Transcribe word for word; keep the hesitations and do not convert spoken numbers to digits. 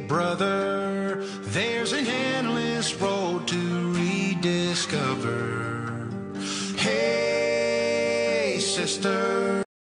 brother, there's an endless road to rediscover. Hey, sister.